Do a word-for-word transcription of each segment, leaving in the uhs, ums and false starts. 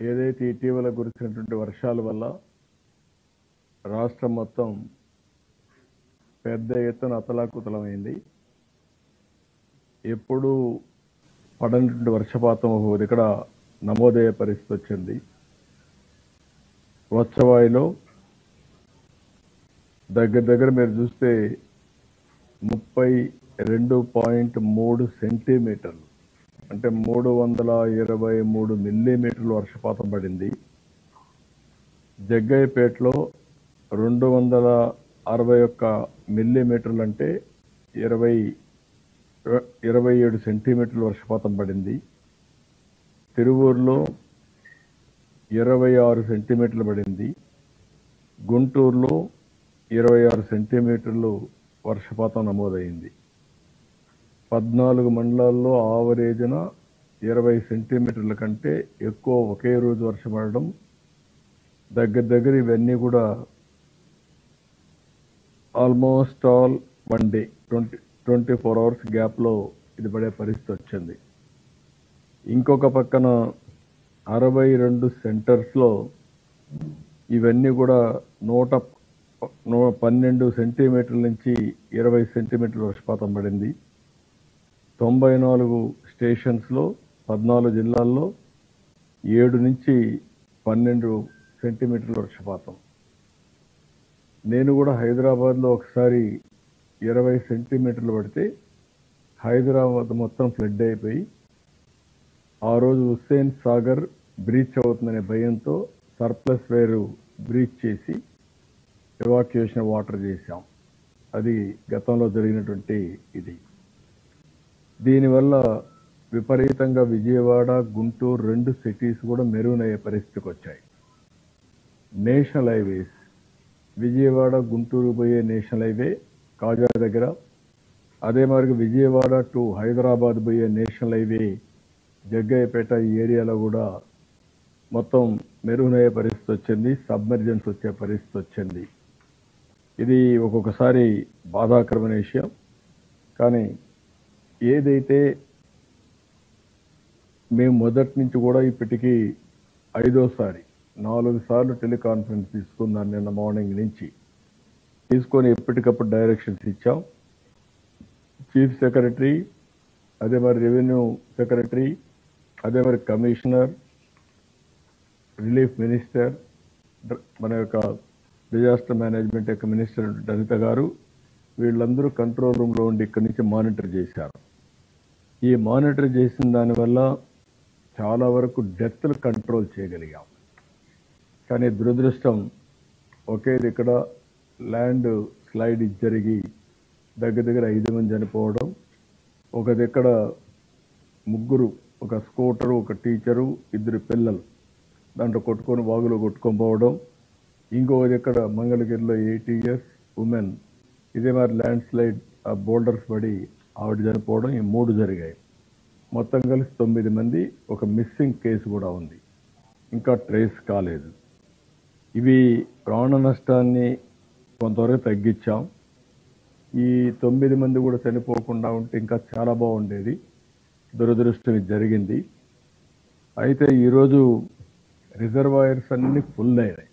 ఏదైతే ఇటీవల కురిసినటువంటి వర్షాల వల్ల రాష్ట్రం మొత్తం పెద్ద ఎత్తున అతలాకుతలమైంది. ఎప్పుడు పడనటువంటి వర్షపాతం ఇక్కడ నమోదయ్యే పరిస్థితి వచ్చింది. వచ్చవాయిలో దగ్గర దగ్గర మీరు చూస్తే ముప్పై రెండు పాయింట్ మూడు సెంటీమీటర్లు అంటే మూడు వందల ఇరవై మూడు మిల్లీమీటర్లు వర్షపాతం పడింది. జగ్గయ్యపేటలో రెండు వందల అరవై ఒక్క మిల్లీమీటర్లు అంటే ఇరవై ఇరవై ఏడు సెంటీమీటర్లు వర్షపాతం పడింది. తిరువూరులో ఇరవై ఆరు సెంటీమీటర్లు పడింది. గుంటూరులో ఇరవై ఆరు సెంటీమీటర్లు వర్షపాతం నమోదైంది. పద్నాలుగు మండలాల్లో ఆవరేజ్న ఇరవై సెంటీమీటర్ల కంటే ఎక్కువ ఒకే రోజు వర్షం పడడం దగ్గర దగ్గర ఇవన్నీ కూడా almost all one day twenty twenty four hours గ్యాప్లో ఇది పడే పరిస్థితి వచ్చింది. ఇంకొక పక్కన అరవై రెండు సెంటర్స్లో ఇవన్నీ కూడా నూట పన్నెండు సెంటీమీటర్ల నుంచి ఇరవై సెంటీమీటర్ల వర్షపాతం పడింది. తొంభై నాలుగు స్టేషన్స్లో పద్నాలుగు జిల్లాల్లో ఏడు నుంచి పన్నెండు సెంటీమీటర్ల వర్షపాతం. నేను కూడా హైదరాబాద్లో ఒకసారి ఇరవై సెంటీమీటర్లు పడితే హైదరాబాద్ మొత్తం ఫ్లడ్ అయిపోయి ఆ రోజు హుస్సేన్ సాగర్ బ్రీచ్ అవుతుందనే భయంతో సర్ప్లస్ వేరు బ్రీచ్ చేసి ఎవాక్యుయేషన్ వాటర్ చేశాం. అది గతంలో జరిగినటువంటి ఇది. దీనివల్ల విపరీతంగా విజయవాడ, గుంటూరు రెండు సిటీస్ కూడా మెరుగయ్యే పరిస్థితికి వచ్చాయి. నేషనల్ హైవేస్ విజయవాడ గుంటూరు పోయే నేషనల్ హైవే కాజా దగ్గర, అదే మరి విజయవాడ టు హైదరాబాద్ పోయే నేషనల్ హైవే జగ్గయ్యపేట ఈ ఏరియాలో కూడా మొత్తం మెరుగయ్యే పరిస్థితి వచ్చింది. సబ్మెర్జెన్స్ వచ్చే పరిస్థితి వచ్చింది. ఇది ఒక్కొక్కసారి బాధాకరమైన విషయం. కానీ ఏదైతే మేము మొదటి నుంచి కూడా ఇప్పటికీ ఐదోసారి నాలుగు సార్లు టెలికాన్ఫరెన్స్ తీసుకున్నాను. నిన్న మార్నింగ్ నుంచి తీసుకొని ఎప్పటికప్పుడు డైరెక్షన్స్ ఇచ్చాం. చీఫ్ సెక్రటరీ, అదే మరి రెవెన్యూ సెక్రటరీ, అదే మరి కమిషనర్, రిలీఫ్ మినిస్టర్, మన యొక్క డిజాస్టర్ మేనేజ్మెంట్ యొక్క మినిస్టర్ అనిత గారు, వీళ్ళందరూ కంట్రోల్ రూమ్లో ఉండి ఇక్కడి నుంచి మానిటర్ చేశారు. ఈ మానిటర్ చేసిన దానివల్ల చాలా వరకు డెత్లు కంట్రోల్ చేయగలిగాం. కానీ దురదృష్టం ఒకేది ఇక్కడ ల్యాండ్ స్లైడ్ జరిగి దగ్గర దగ్గర ఐదు మంది చనిపోవడం, ఒక దగ్గర ముగ్గురు, ఒక స్కూటరు, ఒక టీచరు, ఇద్దరు పిల్లలు దాంట్లో కొట్టుకొని వాగులో కొట్టుకొని పోవడం, ఇంకొక దగ్గర మంగళగిరిలో ఎయిటీ ఇయర్స్ ఉమెన్ ఇదే మరి ల్యాండ్ స్లైడ్ ఆ బోల్డర్స్ పడి ఆవిడ చనిపోవడం, ఈ మూడు జరిగాయి. మొత్తం కలిసి తొమ్మిది మంది. ఒక మిస్సింగ్ కేసు కూడా ఉంది, ఇంకా ట్రేస్ కాలేదు. ఇవి ప్రాణ నష్టాన్ని కొంతవరకు తగ్గించాం. ఈ తొమ్మిది మంది కూడా చనిపోకుండా ఉంటే ఇంకా చాలా బాగుండేది. దురదృష్టం ఇది జరిగింది. అయితే ఈరోజు రిజర్వాయర్స్ అన్ని ఫుల్ అయినాయి.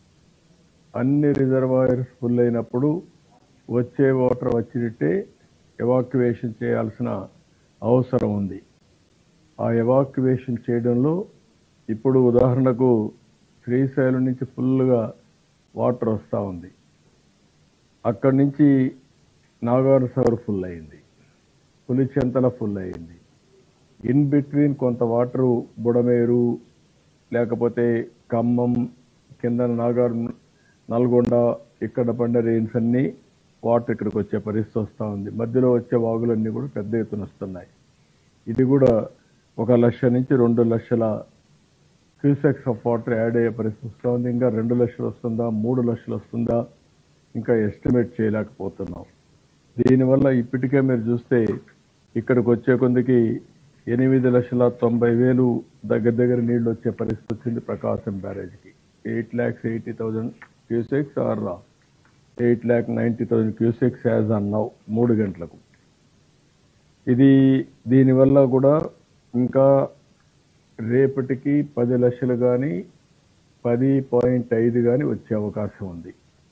అన్ని రిజర్వాయర్స్ ఫుల్ అయినప్పుడు వచ్చే వాటర్ వచ్చినట్టే ఎవాక్యువేషన్ చేయాల్సిన అవసరం ఉంది. ఆ ఎవాక్యువేషన్ చేయడంలో ఇప్పుడు ఉదాహరణకు శ్రీశైలం నుంచి ఫుల్గా వాటర్ వస్తూ ఉంది. అక్కడి నుంచి నాగార్ సాగర్ ఫుల్ అయింది, పులిచెంతల ఫుల్ అయింది. ఇన్ బిట్వీన్ కొంత వాటరు బుడమేరు, లేకపోతే ఖమ్మం కింద నాగార్, నల్గొండ ఇక్కడ పడిన రెయిన్స్ అన్నీ వాటర్ ఇక్కడికి వచ్చే పరిస్థితి వస్తూ ఉంది. మధ్యలో వచ్చే వాగులన్నీ కూడా పెద్ద ఎత్తున వస్తున్నాయి. ఇది కూడా ఒక లక్ష నుంచి రెండు లక్షల క్యూసెక్స్ ఆఫ్ వాటర్ యాడ్ అయ్యే పరిస్థితి వస్తూ ఉంది. ఇంకా రెండు లక్షలు వస్తుందా, మూడు లక్షలు వస్తుందా, ఇంకా ఎస్టిమేట్ చేయలేకపోతున్నాం. దీనివల్ల ఇప్పటికే మీరు చూస్తే ఇక్కడికి వచ్చే కొందికి ఎనిమిది లక్షల తొంభై వేలు దగ్గర దగ్గర నీళ్లు వచ్చే పరిస్థితి వచ్చింది ప్రకాశం బ్యారేజ్కి. Eight lakhs eighty thousand cusecs or eight lakh ninety thousand cusecs as అన్నావు మూడు గంటలకు. ఇది దీనివల్ల కూడా ఇంకా రేపటికి పది లక్షలు కానీ పది పాయింట్ ఐదు కానీ వచ్చే అవకాశం ఉంది.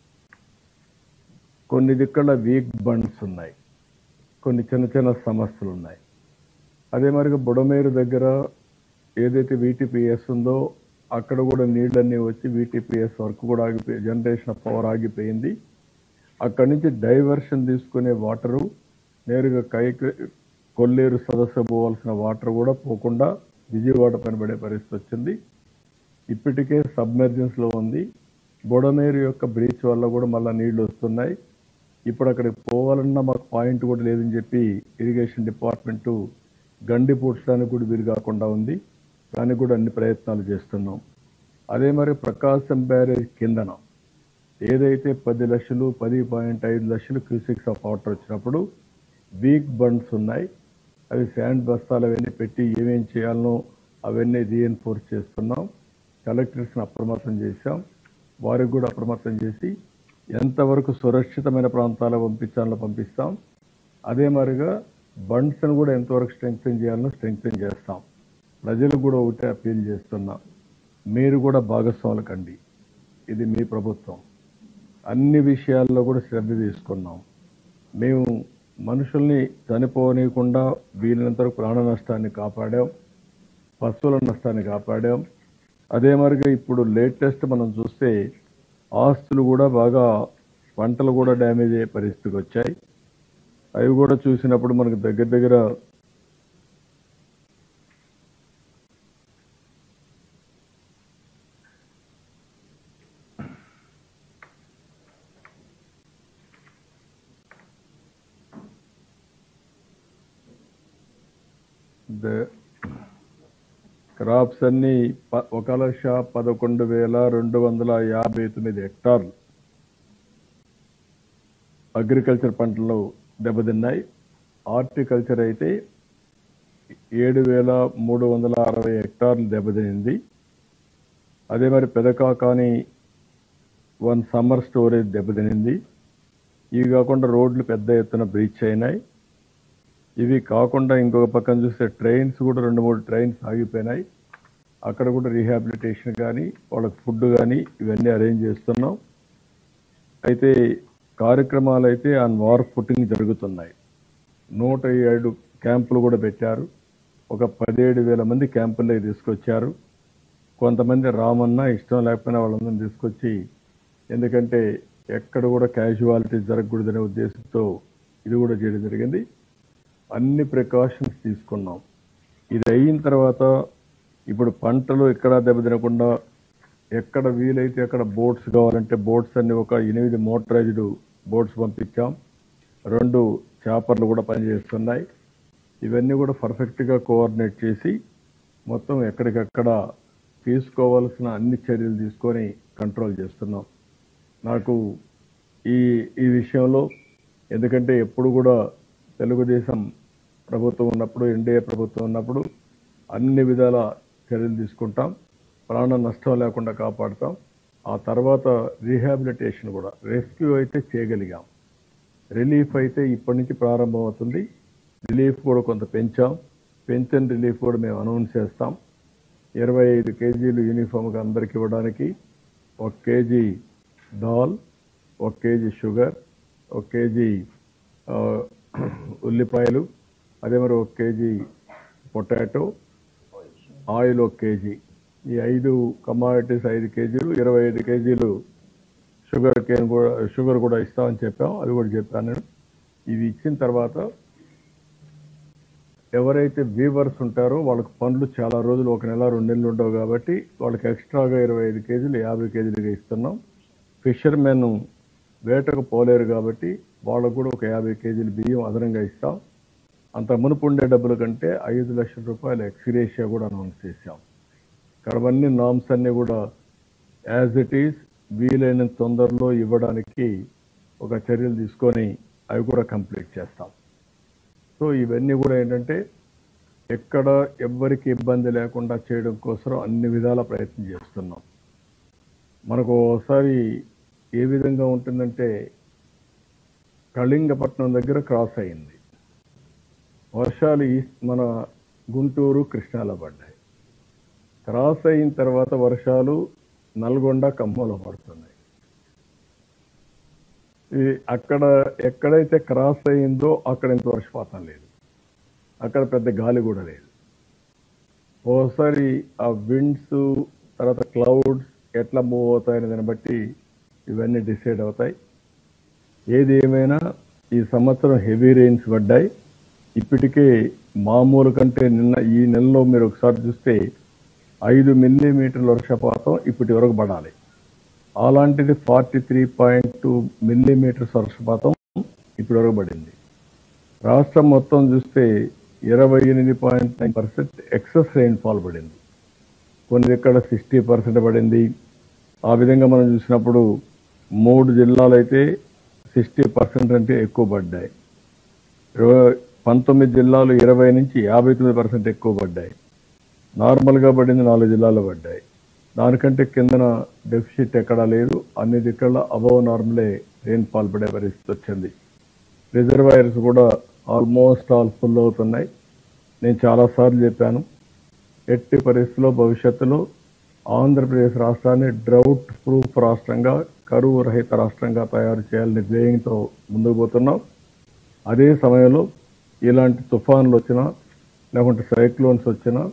కొన్ని దిక్కల వీక్ బండ్స్ ఉన్నాయి, కొన్ని చిన్న చిన్న సమస్యలు ఉన్నాయి. అదే మరిగా బుడమేరు దగ్గర ఏదైతే వీటీపీఎస్ ఉందో అక్కడ కూడా నీళ్ళన్నీ వచ్చి వీటీపీఎస్ వర్క్ కూడా ఆగిపోయి జనరేషన్ ఆఫ్ పవర్ ఆగిపోయింది. అక్కడి నుంచి డైవర్షన్ తీసుకునే వాటరు నేరుగా కై కొల్లేరు సదస్సు పోవాల్సిన వాటర్ కూడా పోకుండా విజయవాడ పనిపడే పరిస్థితి వచ్చింది. ఇప్పటికే సబ్మెర్జెన్స్లో ఉంది. బుడమేరు యొక్క బ్రీచ్ వల్ల కూడా మళ్ళీ నీళ్లు వస్తున్నాయి. ఇప్పుడు అక్కడికి పోవాలన్నా మాకు పాయింట్ కూడా లేదని చెప్పి ఇరిగేషన్ డిపార్ట్మెంటు గండి పూడ్చడానికి కూడా వీలు కాకుండా ఉంది. దానికి కూడా అన్ని ప్రయత్నాలు చేస్తున్నాం. అదే మరి ప్రకాశం బ్యారేజ్ కిందన ఏదైతే పది లక్షలు పది పాయింట్ ఐదు లక్షలు క్యూసిక్స్ ఆఫ్ వాటర్ వచ్చినప్పుడు వీక్ బండ్స్ ఉన్నాయి. అవి శాండ్ బస్తాలు అవన్నీ పెట్టి ఏమేం చేయాలనో అవన్నీ రీఎన్ఫోర్స్ చేస్తున్నాం. కలెక్టర్స్ని అప్రమత్తం చేశాం. వారికి కూడా అప్రమత్తం చేసి ఎంతవరకు సురక్షితమైన ప్రాంతాలకు పంపించాలో పంపిస్తాం. అదే మరిగా బండ్స్ని కూడా ఎంతవరకు స్ట్రెంగ్తెన్ చేయాలనో స్ట్రెంగ్తెన్ చేస్తాం. ప్రజలకు కూడా ఒకటే అప్పీల్ చేస్తున్నా, మీరు కూడా భాగస్వాములు కండి. ఇది మీ ప్రభుత్వం. అన్ని విషయాల్లో కూడా శ్రద్ధ తీసుకున్నాం. మేము మనుషుల్ని చనిపోనీయకుండా వీలైనంత వరకు ప్రాణ నష్టాన్ని కాపాడాం, పశువుల నష్టాన్ని కాపాడాం. అదే మరిగా ఇప్పుడు లేటెస్ట్ మనం చూస్తే ఆస్తులు కూడా బాగా పంటలు కూడా డ్యామేజ్ అయ్యే పరిస్థితికి వచ్చాయి. అవి కూడా చూసినప్పుడు మనకు దగ్గర దగ్గర క్రాప్స్ అన్ని ఒక లక్ష పదకొండు వేల రెండు వందల యాభై తొమ్మిది హెక్టార్లు అగ్రికల్చర్ పంటలు దెబ్బతిన్నాయి. హార్టికల్చర్ అయితే ఏడు వేల మూడు వందల అరవై హెక్టార్లు దెబ్బతినింది. అదే మరి పెదకాకాని వన్ సమ్మర్ స్టోరేజ్ దెబ్బతినింది. ఇవి కాకుండా రోడ్లు పెద్ద ఎత్తున బ్రీచ్ అయినాయి. ఇవి కాకుండా ఇంకొక పక్కన చూస్తే ట్రైన్స్ కూడా రెండు మూడు ట్రైన్స్ ఆగిపోయినాయి. అక్కడ కూడా రీహాబిలిటేషన్ కానీ వాళ్ళకి ఫుడ్ కానీ ఇవన్నీ అరేంజ్ చేస్తున్నాం. అయితే కార్యక్రమాలు అయితే ఆన్ వార్ ఫుటింగ్ జరుగుతున్నాయి. నూట ఏడు క్యాంపులు కూడా పెట్టారు. ఒక పదిహేడు వేల మంది క్యాంపుల్లోకి తీసుకొచ్చారు. కొంతమంది రామన్నా ఇష్టం లేకపోయినా వాళ్ళందరినీ తీసుకొచ్చి, ఎందుకంటే ఎక్కడ కూడా క్యాజువాలిటీ జరగకూడదనే ఉద్దేశంతో ఇది కూడా చేయడం జరిగింది. అన్ని ప్రికాషన్స్ తీసుకున్నాం. ఇది అయిన తర్వాత ఇప్పుడు పంటలు ఎక్కడా దెబ్బతినకుండా ఎక్కడ వీలైతే అక్కడ బోట్స్ కావాలంటే బోట్స్ అన్ని ఒక ఎనిమిది మోటరైజ్డ్ బోట్స్ పంపించాం. రెండు చేపర్లు కూడా పనిచేస్తున్నాయి. ఇవన్నీ కూడా పర్ఫెక్ట్గా కోఆర్డినేట్ చేసి మొత్తం ఎక్కడికక్కడ తీసుకోవాల్సిన అన్ని చర్యలు తీసుకొని కంట్రోల్ చేస్తున్నాం. నాకు ఈ ఈ విషయంలో ఎందుకంటే ఎప్పుడు కూడా తెలుగుదేశం ప్రభుత్వం ఉన్నప్పుడు, ఎన్డీఏ ప్రభుత్వం ఉన్నప్పుడు అన్ని విధాల చర్యలు తీసుకుంటాం. ప్రాణ నష్టం లేకుండా కాపాడుతాం. ఆ తర్వాత రీహాబిలిటేషన్ కూడా, రెస్క్యూ అయితే చేయగలిగాం. రిలీఫ్ అయితే ఇప్పటి నుంచి ప్రారంభం అవుతుంది. రిలీఫ్ కూడా కొంత పెంచాం. పెన్షన్ రిలీఫ్ కూడా మేము అనౌన్స్ చేస్తాం. ఇరవై ఐదు కేజీలు యూనిఫామ్గా అందరికి ఇవ్వడానికి, ఒక కేజీ దాల్, ఒక కేజీ షుగర్, ఒక కేజీ ఉల్లిపాయలు, అదే మరి ఒక కేజీ పొటాటో, ఆయిల్ ఒక కేజీ, ఈ ఐదు కమాడిటీస్ ఐదు కేజీలు, ఇరవై ఐదు కేజీలు షుగర్ కేన్ కూడా షుగర్ కూడా ఇస్తామని చెప్పాం. అది కూడా చెప్పాను నేను. ఇవి ఇచ్చిన తర్వాత ఎవరైతే వీవర్స్ ఉంటారో వాళ్ళకి పనులు చాలా రోజులు, ఒక నెల రెండు నెలలు ఉండవు కాబట్టి వాళ్ళకి ఎక్స్ట్రాగా ఇరవై ఐదు కేజీలు యాభై కేజీలుగా ఇస్తున్నాం. ఫిషర్మెన్ వేటకు పోలేరు కాబట్టి వాళ్ళకు కూడా ఒక యాభై కేజీలు బియ్యం అదనంగా ఇస్తాం. అంత మునుపు ఉండే డబ్బుల కంటే ఐదు లక్షల రూపాయల ఎక్స్గ్రేషియా కూడా అనౌన్స్ చేశాం. ఇక్కడవన్నీ నామ్స్ అన్నీ కూడా యాజ్ ఇట్ ఈస్ వీలైన తొందరలో ఇవ్వడానికి ఒక చర్యలు తీసుకొని అవి కూడా కంప్లీట్ చేస్తాం. సో ఇవన్నీ కూడా ఏంటంటే ఎక్కడ ఎవ్వరికి ఇబ్బంది లేకుండా చేయడం కోసం అన్ని విధాల ప్రయత్నం చేస్తున్నాం. మనకు ఒకసారి ఏ విధంగా ఉంటుందంటే కళింగపట్నం దగ్గర క్రాస్ అయింది. వర్షాలు మన గుంటూరు కృష్ణాలో పడ్డాయి. క్రాస్ అయిన తర్వాత వర్షాలు నల్గొండ ఖమ్మంలో పడుతున్నాయి. ఇది అక్కడ ఎక్కడైతే క్రాస్ అయిందో అక్కడ ఇంత వర్షపాతం లేదు, అక్కడ పెద్ద గాలి కూడా లేదు. ఓసారి ఆ విండ్స్ తర్వాత క్లౌడ్స్ ఎట్లా మూవ్ అవుతాయనే దాన్ని బట్టి ఇవన్నీ డిసైడ్ అవుతాయి. ఏది ఏమైనా ఈ సంవత్సరం హెవీ రెయిన్స్ పడ్డాయి. ఇప్పటికే మామూలు కంటే నిన్న ఈ నెలలో మీరు ఒకసారి చూస్తే ఐదు మిల్లీమీటర్ల వర్షపాతం ఇప్పటి వరకు పడాలి. అలాంటిది forty three point two millimeters వర్షపాతం ఇప్పటి వరకు పడింది. రాష్ట్రం మొత్తం చూస్తే ఇరవై ఎనిమిది point nine percent excess rainfall పడింది. కొన్ని ఇక్కడ సిక్స్టీ పర్సెంట్ పడింది. ఆ విధంగా మనం చూసినప్పుడు మూడు జిల్లాలు అయితే సిక్స్టీ పర్సెంట్ అంటే ఎక్కువ పడ్డాయి. పంతొమ్మిది జిల్లాలు ఇరవై నుంచి యాభై తొమ్మిది పర్సెంట్ ఎక్కువ పడ్డాయి. నార్మల్గా పడింది నాలుగు జిల్లాలు పడ్డాయి. దానికంటే కిందన డెఫిసిట్ ఎక్కడా లేదు. అన్ని దిక్కల అబవ్ నార్మలే రెయిన్ఫాల్ పడే పరిస్థితి వచ్చింది. రిజర్వాయర్స్ కూడా ఆల్మోస్ట్ ఆల్ ఫుల్ అవుతున్నాయి. నేను చాలాసార్లు చెప్పాను, ఎట్టి పరిస్థితుల్లో భవిష్యత్తులో ఆంధ్రప్రదేశ్ రాష్ట్రాన్ని డ్రౌట్ ప్రూఫ్ రాష్ట్రంగా, కరువు రహిత రాష్ట్రంగా తయారు చేయాలనే ధ్యేయంతో ముందుకు పోతున్నాం. అదే సమయంలో ఇలాంటి తుఫాన్లు వచ్చినా లేకుంటే సైక్లోన్స్ వచ్చినా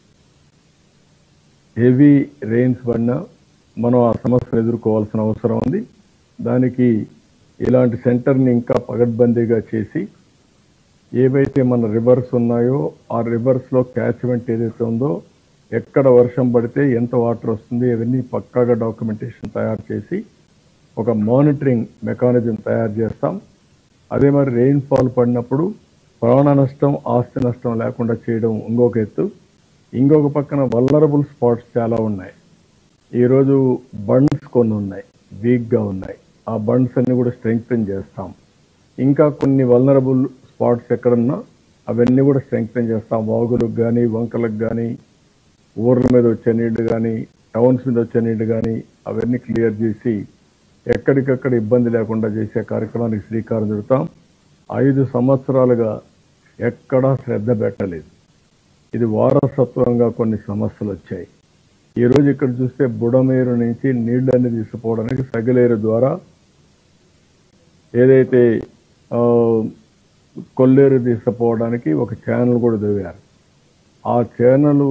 హెవీ రెయిన్స్ పడినా మనం ఆ సమస్యను ఎదుర్కోవాల్సిన అవసరం ఉంది. దానికి ఇలాంటి సెంటర్ని ఇంకా పగడ్బందీగా చేసి ఏవైతే మన రివర్స్ ఉన్నాయో ఆ రివర్స్లో క్యాచ్మెంట్ ఏదైతే ఉందో, ఎక్కడ వర్షం పడితే ఎంత వాటర్ వస్తుంది ఇవన్నీ పక్కాగా డాక్యుమెంటేషన్ తయారు చేసి ఒక మానిటరింగ్ మెకానిజం తయారు చేస్తాం. అదే మరి రెయిన్ఫాల్ పడినప్పుడు ప్రాణ నష్టం, ఆస్తి నష్టం లేకుండా చేయడం ఇంకొక ఎత్తు. ఇంకొక పక్కన వల్నరబుల్ స్పాట్స్ చాలా ఉన్నాయి. ఈరోజు బండ్స్ కొన్ని ఉన్నాయి, వీక్గా ఉన్నాయి. ఆ బండ్స్ అన్ని కూడా స్ట్రెంగ్తన్ చేస్తాం. ఇంకా కొన్ని వల్నరబుల్ స్పాట్స్ ఎక్కడున్నా అవన్నీ కూడా స్ట్రెంగ్తన్ చేస్తాం. వాగులకు కానీ, వంకలకు కానీ, ఊర్ల మీద వచ్చే నీళ్లు కానీ, టౌన్స్ మీద వచ్చే నీళ్లు కానీ అవన్నీ క్లియర్ చేసి ఎక్కడికక్కడ ఇబ్బంది లేకుండా చేసే కార్యక్రమానికి శ్రీకారం చుడతాం. ఐదు సంవత్సరాలుగా ఎక్కడా శ్రద్ధ పెట్టలేదు. ఇది వారసత్వంగా కొన్ని సమస్యలు వచ్చాయి. ఈరోజు ఇక్కడ చూస్తే బుడమేరు నుంచి నీళ్ళని తీసుకుపోవడానికి సగిలేరు ద్వారా ఏదైతే కొల్లేరు తీసుకుపోవడానికి ఒక ఛానల్ కూడా దిగారు. ఆ ఛానల్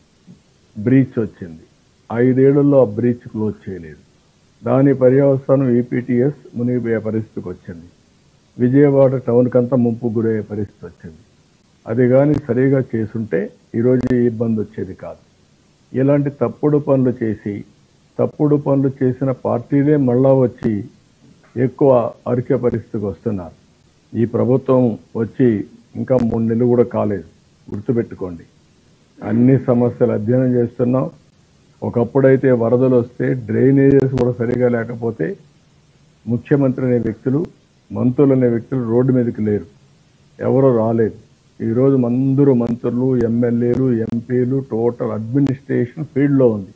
బ్రీచ్ వచ్చింది. ఐదేళ్లలో ఆ బ్రీచ్ క్లోజ్ చేయలేదు. దాని పర్యవసానం ఈపీటీఎస్ మునిగిపోయే పరిస్థితికి వచ్చింది. విజయవాడ టౌన్కంతా ముంపు గురయ్యే పరిస్థితి వచ్చింది. అది కానీ సరిగా చేసుంటే ఈరోజు ఈ ఇబ్బంది వచ్చేది కాదు. ఇలాంటి తప్పుడు పనులు చేసి తప్పుడు పనులు చేసిన పార్టీలే మళ్ళా వచ్చి ఎక్కువ అరికే పరిస్థితికి వస్తున్నారు. ఈ ప్రభుత్వం వచ్చి ఇంకా మూడు నెలలు కూడా కాలేదు. గుర్తుపెట్టుకోండి, అన్ని సమస్యలు అధ్యయనం చేస్తున్నాం. ఒకప్పుడైతే వరదలు వస్తే డ్రైనేజెస్ కూడా సరిగా లేకపోతే ముఖ్యమంత్రి అనే వ్యక్తులు, మంత్రులు అనే వ్యక్తులు రోడ్డు మీదకి లేరు, ఎవరో రాలేదు. ఈరోజు అందరూ మంత్రులు, ఎమ్మెల్యేలు, ఎంపీలు, టోటల్ అడ్మినిస్ట్రేషన్ ఫీల్డ్లో ఉంది.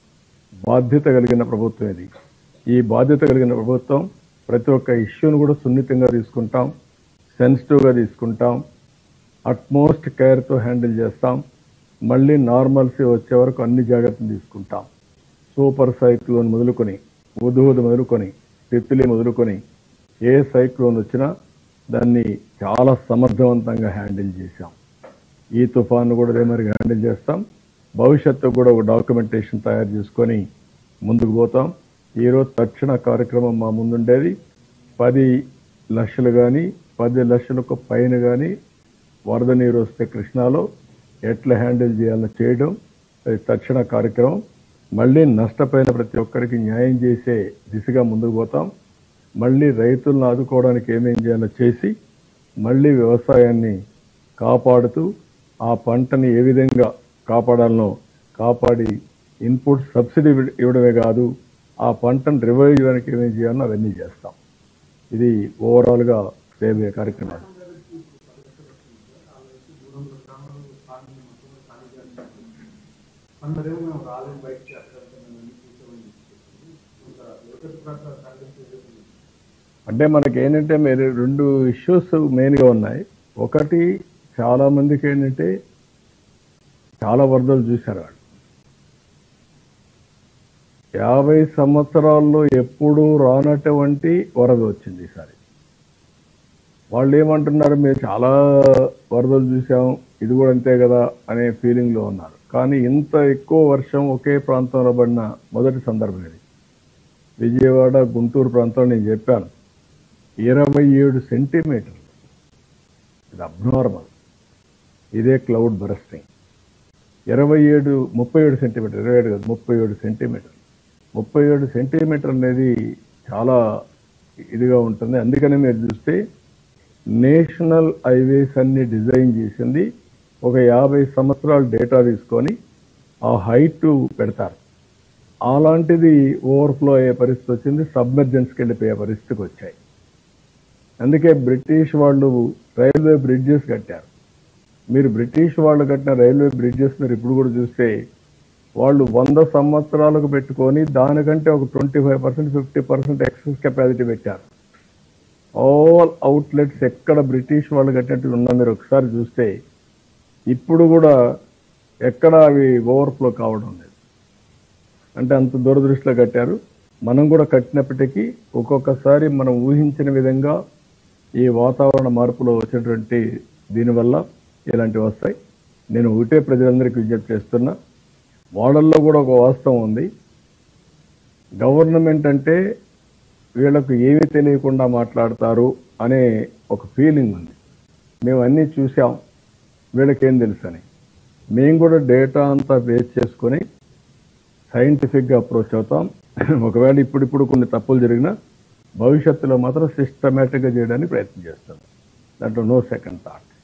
బాధ్యత కలిగిన ప్రభుత్వం ఇది. ఈ బాధ్యత కలిగిన ప్రభుత్వం ప్రతి ఒక్క ఇష్యూను కూడా సున్నితంగా తీసుకుంటాం, సెన్సిటివ్గా తీసుకుంటాం, అట్మోస్ట్ కేర్తో హ్యాండిల్ చేస్తాం. మళ్ళీ నార్మల్సీ వచ్చే వరకు అన్ని జాగ్రత్తలు తీసుకుంటాం. సూపర్ సైక్లోన్ మొదలుకొని, ఉదుహుదు మొదలుకొని, తిత్లీ మొదలుకొని ఏ సైక్లోన్ వచ్చినా దాన్ని చాలా సమర్థవంతంగా హ్యాండిల్ చేశాం. ఈ తుఫాను కూడా అదే మరి హ్యాండిల్ చేస్తాం. భవిష్యత్తు కూడా ఒక డాక్యుమెంటేషన్ తయారు చేసుకొని ముందుకు పోతాం. ఈరోజు తక్షణ కార్యక్రమం మా ముందుండేది పది లక్షలు కానీ పది లక్షలకు పైన కానీ వరద నీరు వస్తే కృష్ణాలో ఎట్లా హ్యాండిల్ చేయాలో చేయడం అది తక్షణ కార్యక్రమం. మళ్ళీ నష్టపోయిన ప్రతి ఒక్కరికి న్యాయం చేసే దిశగా ముందుకు పోతాం. మళ్ళీ రైతులను ఆదుకోవడానికి ఏమేం చేయాలో చేసి మళ్ళీ వ్యవసాయాన్ని కాపాడుతూ ఆ పంటని ఏ విధంగా కాపాడాలనో కాపాడి ఇన్పుట్ సబ్సిడీ ఇవ్వడమే కాదు, ఆ పంటను రివైవ్ చేయడానికి ఏమేం చేయాలో అవన్నీ చేస్తాం. ఇది ఓవరాల్గా చేయబోయే కార్యక్రమాలు. అంటే మనకి ఏంటంటే మీరు రెండు ఇష్యూస్ మెయిన్గా ఉన్నాయి. ఒకటి చాలా మందికి ఏంటంటే చాలా వరదలు చూశారు వాళ్ళు. యాభై సంవత్సరాల్లో ఎప్పుడూ రానటువంటి వరద వచ్చింది ఈసారి. వాళ్ళు ఏమంటున్నారు, మేము చాలా వరదలు చూసాం, ఇది కూడా అంతే కదా అనే ఫీలింగ్లో ఉన్నారు. కానీ ఇంత ఎక్కువ వర్షం ఒకే ప్రాంతంలో పడిన మొదటి సందర్భం ఇది. విజయవాడ, గుంటూరు ప్రాంతంలో నేను చెప్పాను, ఇరవై ఏడు సెంటీమీటర్లు. ఇది అబ్నార్మల్. ఇదే క్లౌడ్ బరస్టింగ్. ఇరవై ఏడు ముప్పై ఏడు సెంటీమీటర్ ఇరవై ఏడు కాదు ముప్పై ఏడు సెంటీమీటర్ ముప్పై ఏడు సెంటీమీటర్ అనేది చాలా ఇదిగా ఉంటుంది. అందుకని మీరు చూస్తే నేషనల్ హైవేస్ అన్ని డిజైన్ చేసింది ఒక యాభై సంవత్సరాల డేటా తీసుకొని ఆ హైట్ పెడతారు. అలాంటిది ఓవర్ఫ్లో అయ్యే పరిస్థితి వచ్చింది, సబ్మెర్జెన్స్కి వెళ్ళిపోయే పరిస్థితికి వచ్చాయి. అందుకే బ్రిటిష్ వాళ్ళు రైల్వే బ్రిడ్జెస్ కట్టారు. మీరు బ్రిటిష్ వాళ్ళు కట్టిన రైల్వే బ్రిడ్జెస్ మీరు ఇప్పుడు కూడా చూస్తే వాళ్ళు వంద సంవత్సరాలకు పెట్టుకొని దానికంటే ఒక twenty five percent fifty percent excess capacity పెట్టారు. ఆల్ అవుట్లెట్స్ ఎక్కడ బ్రిటిష్ వాళ్ళు కట్టినట్టు ఉన్నా మీరు ఒకసారి చూస్తే ఇప్పుడు కూడా ఎక్కడ అవి ఓవర్ఫ్లో కావడం లేదు. అంటే అంత దూరదృష్టిలో కట్టారు. మనం కూడా కట్టినప్పటికీ ఒక్కొక్కసారి మనం ఊహించిన విధంగా ఈ వాతావరణ మార్పులో వచ్చేటువంటి దీనివల్ల ఇలాంటివి వస్తాయి. నేను ఒకటే ప్రజలందరికీ విజ్ఞప్తి చేస్తున్నా, వాళ్ళల్లో కూడా ఒక వాస్తవం ఉంది. గవర్నమెంట్ అంటే వీళ్ళకు ఏమీ తెలియకుండా మాట్లాడతారు అనే ఒక ఫీలింగ్ ఉంది. మేము అన్నీ చూసాం, వీళ్ళకేం తెలుసు అని. మేము కూడా డేటా అంతా బేస్ చేసుకొని సైంటిఫిక్గా అప్రోచ్ అవుతాం. ఒకవేళ ఇప్పుడిప్పుడు కొన్ని తప్పులు జరిగినా భవిష్యత్తులో మాత్రం సిస్టమేటిక్గా చేయడానికి ప్రయత్నం చేస్తాం. దాంట్లో నో సెకండ్ థాట్.